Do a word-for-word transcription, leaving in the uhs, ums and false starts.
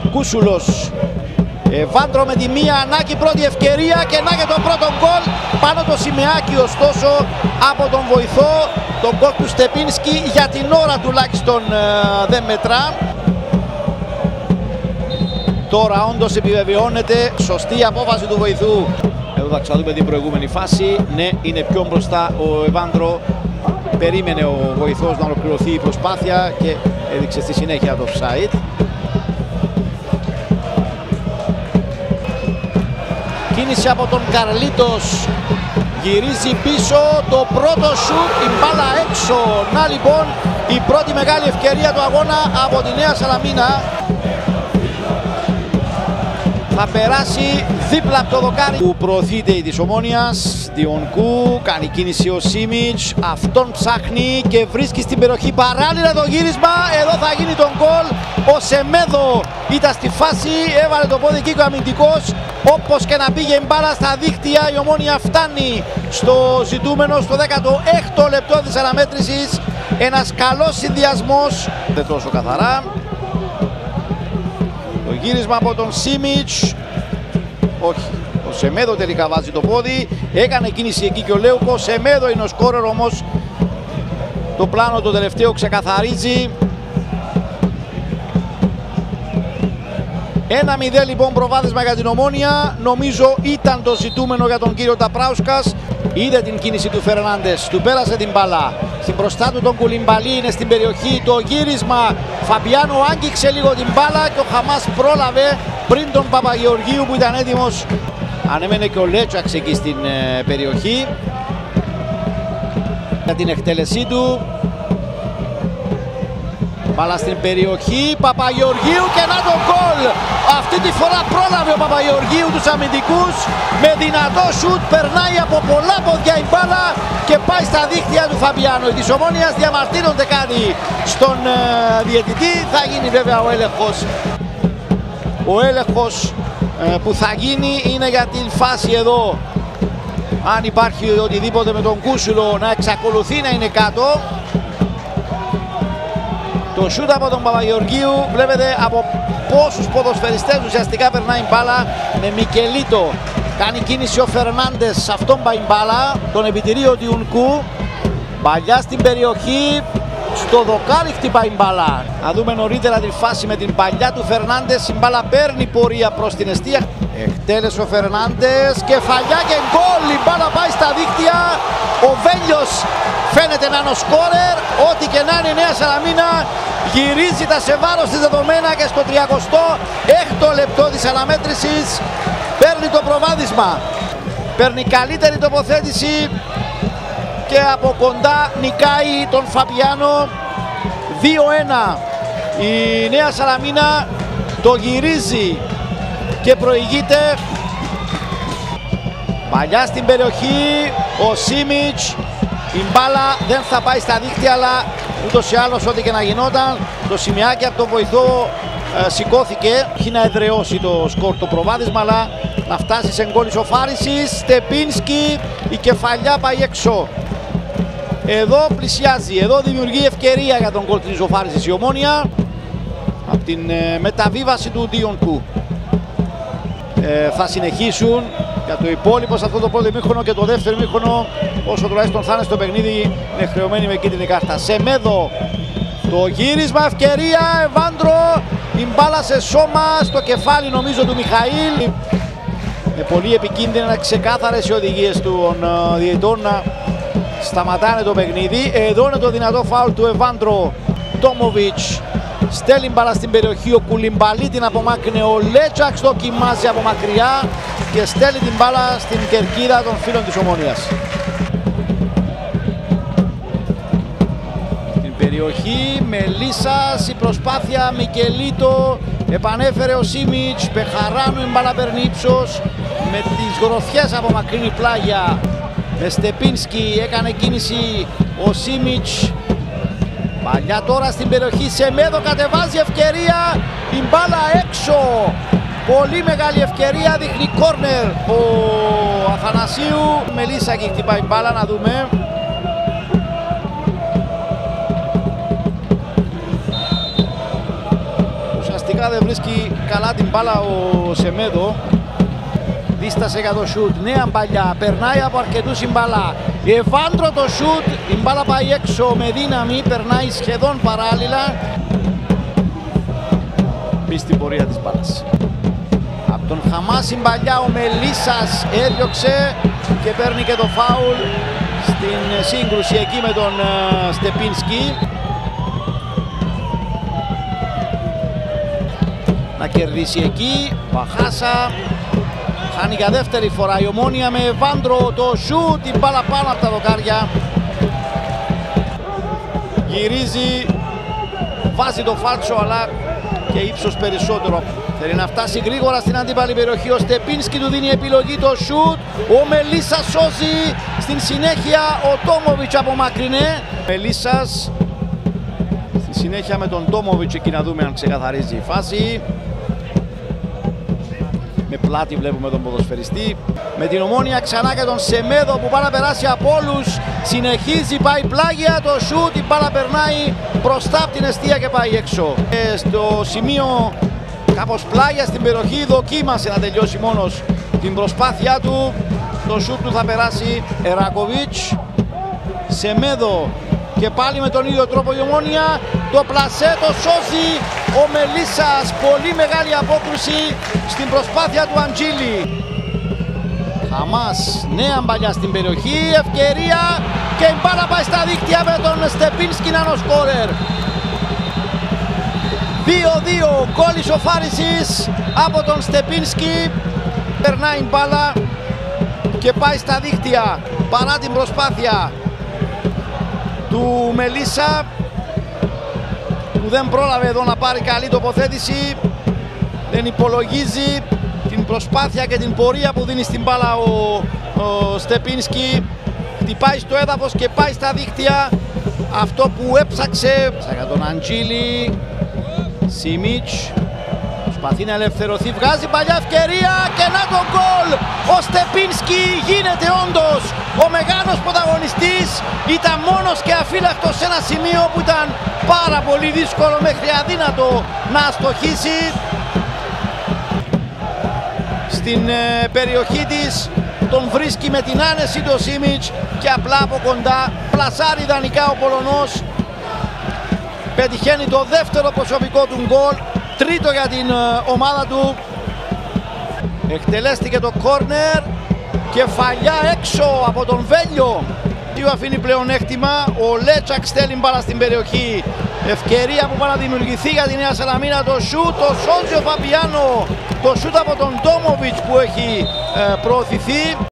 Κούσουλος. Ευάντρο με τη μία, Ανάκη πρώτη ευκαιρία και να και το πρώτο γκολ πάνω το Σιμεάκι, ωστόσο από τον βοηθό. Το γκολ του Στεπίνσκι για την ώρα τουλάχιστον δεν μετρά. Τώρα όντως επιβεβαιώνεται σωστή απόφαση του βοηθού. Εδώ θα ξαναδούμε την προηγούμενη φάση. Ναι, είναι πιο μπροστά ο Ευάντρο. Περίμενε ο βοηθός να ολοκληρωθεί η προσπάθεια και έδειξε στη συνέχεια το offside. Κίνηση από τον Καρλίτος. Γυρίζει πίσω, το πρώτο σουτ, η μπάλα έξω. Να λοιπόν η πρώτη μεγάλη ευκαιρία του αγώνα από τη Νέα Σαλαμίνα. Θα περάσει δίπλα από το δοκάρι που προωθείται η της Ομόνοιας. Διονκού, κάνει κίνηση ο Σίμιτς, αυτόν ψάχνει και βρίσκει στην περιοχή παράλληλα το γύρισμα. Εδώ θα γίνει τον γκολ. Ο Σεμέδο ήταν στη φάση, έβαλε το πόδι εκεί ο αμυντικός. Όπως και να πήγε η μπάλα στα δίχτυα, η Ομόνια φτάνει στο ζητούμενο, στο δέκατο έκτο λεπτό της αναμέτρησης. Ένας καλός συνδυασμός, δεν τόσο καθαρά. Το γύρισμα από τον Σίμιτς. Όχι, ο Σεμέδο τελικά βάζει το πόδι. Έκανε κίνηση εκεί και ο Λέουκο. Σεμέδο είναι ο σκόρερ, όμως το πλάνο το τελευταίο ξεκαθαρίζει. ένα μηδέν λοιπόν προβάδισμα για την Ομόνια. Νομίζω ήταν το ζητούμενο για τον κύριο Ταπράουσκας. Είδε την κίνηση του Φερνάντες, του πέρασε την μπάλα. Στην μπροστά του τον Κουλιμπαλί, είναι στην περιοχή. Το γύρισμα, Φαμπιάνο άγγιξε λίγο την μπάλα και ο Χαμάς πρόλαβε πριν τον Παπαγεωργίου που ήταν έτοιμος. Ανέμενε και ο Λέτσαξ εκεί στην ε, περιοχή για την εκτέλεσή του. Μπάλα στην περιοχή, Παπαγεωργίου και να το γκολ! Αυτή τη φορά πρόλαβε ο Παπαγεωργίου τους αμυντικούς με δυνατό σουτ, περνάει από πολλά πόδια η μπάλα και πάει στα δίχτυα του Φαμπιάνο. Οι της Ομόνοιας διαμαρτύρονται κάτι στον ε, διαιτητή, θα γίνει βέβαια ο έλεγχος. Ο έλεγχος ε, που θα γίνει είναι για την φάση εδώ. Αν υπάρχει οτιδήποτε με τον Κούσουλο να εξακολουθεί να είναι κάτω. Το σούτ από τον Παπαγεωργίου, βλέπετε από πόσους ποδοσφαιριστές ουσιαστικά περνάει μπάλα με Μικελίτο. Κάνει κίνηση ο Φερνάντες, σε αυτόν πάει μπάλα, τον επιτηρεί ο Διουνκού. Παλιά στην περιοχή, στο δοκάρι χτυπάει μπάλα. Να δούμε νωρίτερα τη φάση με την παλιά του Φερνάντες, η μπάλα παίρνει πορεία προς την εστία. Εκτέλεσε ο Φερνάντες, κεφαλιά και γκολ, η μπάλα πάει στα δίκτυα. Ο Βέλιος φαίνεται να είναι ο σκόρερ, ό,τι και να είναι η Νέα Σαλαμίνα γυρίζει τα σε βάρος της δεδομένα και στο τριακοστό έκτο λεπτό της αναμέτρησης παίρνει το προβάδισμα. Παίρνει καλύτερη τοποθέτηση και από κοντά νικάει τον Φαμπιάνο. Δύο ένα. Η Νέα Σαλαμίνα το γυρίζει και προηγείται. Παλιά στην περιοχή ο Σίμιτς. Η μπάλα δεν θα πάει στα δίχτυα, αλλά ούτως ή άλλως ό,τι και να γινόταν, το Σιμεάκι από τον βοηθό ε, σηκώθηκε. Έχει να εδραιώσει το σκορ το προβάδισμα, αλλά να φτάσει σε γκολ ισοφάρισης. Στεπίνσκι, η κεφαλιά πάει έξω. Εδώ πλησιάζει, εδώ δημιουργεί ευκαιρία για τον γκολ της ισοφάρισης η Ομόνια από την ε, μεταβίβαση του Διονκού. Ε, θα συνεχίσουν για το υπόλοιπο σε αυτό το πρώτο ημίχρονο και το δεύτερο ημίχρονο, όσο τουλάχιστον θα είναι στο παιχνίδι, είναι χρεωμένοι με κίτρινη κάρτα. Σεμέδο, το γύρισμα, ευκαιρία, Ευάντρο, η μπάλα σε σώμα, στο κεφάλι νομίζω του Μιχαήλ. Με πολύ επικίνδυνα, ξεκάθαρες οι οδηγίες των uh, διαιτητών να σταματάνε το παιχνίδι. Εδώ είναι το δυνατό φάουλ του Ευάντρο. Τόμοβιτς στέλνει μπάλα στην περιοχή, ο Κουλιμπαλί την απομάκρυνε, ο Λέτσαξ δοκιμάζει από μακριά και στέλνει την μπάλα στην κερκίδα των φίλων της Ομόνοιας. Στην περιοχή Μελίσας, η προσπάθεια Μικελίτο, επανέφερε ο Σίμιτς, Πεχαράνου, η μπάλα παίρνει ύψος, με τις γροθιές απομακρύνει πλάγια. Με Στεπίνσκι έκανε κίνηση ο Σίμιτς. Παλιά τώρα στην περιοχή, Σεμέδο κατεβάζει, ευκαιρία, η μπάλα έξω. Πολύ μεγάλη ευκαιρία, δείχνει κόρνερ ο Αθανασίου. Μελίσσα και χτυπάει μπάλα, να δούμε. Ουσιαστικά δεν βρίσκει καλά την μπάλα ο Σεμέδο. Δίστασε για το σουτ, νέα μπαλιά, περνάει από αρκετούς η μπάλα. Ευάντρο το σουτ, η μπάλα πάει έξω με δύναμη, περνάει σχεδόν παράλληλα. Μπει στην πορεία της μπάλας. Από τον Χαμάς η μπαλιά, ο Μελίσας έδιωξε και παίρνει και το φάουλ στην σύγκρουση εκεί με τον uh, Στεπίνσκι. Να κερδίσει εκεί, Παχάσα. Χάνει για δεύτερη φορά η Ομόνοια με Ευάντρο το σουτ, την μπάλα πάνω από τα δοκάρια. Γυρίζει, βάζει το φάλτσο αλλά και ύψος περισσότερο. Θέλει να φτάσει γρήγορα στην αντίπαλη περιοχή. Ο Στεπίνσκι του δίνει επιλογή το σουτ. Ο Μελίσας σώζει. Στην συνέχεια ο Τόμοβιτς απομακρυνέ. Μελίσας στη συνέχεια με τον Τόμοβιτς εκεί να δούμε αν ξεκαθαρίζει η φάση. Με πλάτη βλέπουμε τον ποδοσφαιριστή. Με την Ομόνοια ξανά και τον Σεμέδο που πάει να περάσει από όλους. Συνεχίζει, πάει πλάγια το σουτ. Η μπάλα περνάει μπροστά από την εστία και πάει έξω. Και στο σημείο κάπως πλάγια στην περιοχή δοκίμασε να τελειώσει μόνος την προσπάθειά του. Το σουτ του θα περάσει Ερακοβίτς. Σεμέδο και πάλι με τον ίδιο τρόπο η Ομόνοια. Το πλασέ το σώζει ο Μελίσας. Πολύ μεγάλη απόκρουση στην προσπάθεια του Αντζίλη. Χαμάς, νέα μπαλιά στην περιοχή, ευκαιρία και η μπάλα πάει στα δίκτυα με τον Στεπίνσκι νάνο σκόρερ. δύο δύο, γκολ ισοφάρισης από τον Στεπίνσκι. Περνάει η μπάλα και πάει στα δίκτυα παρά την προσπάθεια του Μελίσα που δεν πρόλαβε εδώ να πάρει καλή τοποθέτηση. Δεν υπολογίζει την προσπάθεια και την πορεία που δίνει στην μπάλα ο, ο Στεπίνσκι. Χτυπάει στο έδαφος και πάει στα δίκτυα αυτό που έψαξε για τον Αντζίλη. Σίμιτς προσπαθεί να ελευθερωθεί, βγάζει παλιά ευκαιρία και να το γκολ! Ο Στεπίνσκι γίνεται όντως ο μεγάλος πρωταγωνιστής. Ήταν μόνος και αφύλακτος σε ένα σημείο που ήταν πάρα πολύ δύσκολο μέχρι αδύνατο να αστοχίσει. Στην ε, περιοχή της τον βρίσκει με την άνεση το Σίμιτς και απλά από κοντά πλασάρει ιδανικά ο Πολωνός. Πετυχαίνει το δεύτερο προσωπικό του γκολ, τρίτο για την ε, ομάδα του. Εκτελέστηκε το κόρνερ, κεφαλιά έξω από τον Βέλιο. Τι αφήνει πλεονέκτημα, ο Λέτσακ στέλνει μπάλα στην περιοχή. Ευκαιρία που πάει να δημιουργηθεί για τη Νέα Σαλαμίνα, το σούτ, το σώζει ο Φαμπιάνο. Το σούτ από τον Τόμοβιτς που έχει ε, προωθηθεί.